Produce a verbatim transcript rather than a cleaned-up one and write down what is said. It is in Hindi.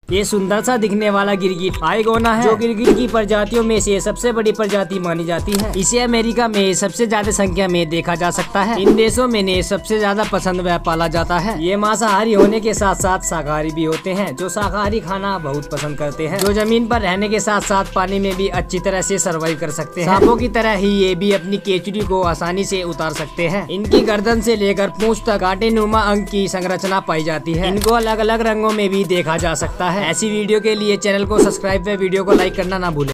ये सुंदर सा दिखने वाला गिरगिट आइगोना है, जो गिरगिट की प्रजातियों में से सबसे बड़ी प्रजाति मानी जाती है। इसे अमेरिका में सबसे ज्यादा संख्या में देखा जा सकता है। इन देशों में ने सबसे ज्यादा पसंद व पाला जाता है। ये मांसाहारी होने के साथ साथ शाकाहारी भी होते हैं, जो शाकाहारी खाना बहुत पसंद करते हैं, जो जमीन पर रहने के साथ साथ पानी में भी अच्छी तरह से सर्वाइव कर सकते हैं। सांपों की तरह ही ये भी अपनी केचुली को आसानी से उतार सकते हैं। इनकी गर्दन से लेकर पूंछ तक कांटे नुमा अंग की संरचना पाई जाती है। इनको अलग अलग रंगों में भी देखा जा सकता है। ऐसी वीडियो के लिए चैनल को सब्सक्राइब व वीडियो को लाइक करना ना भूलें।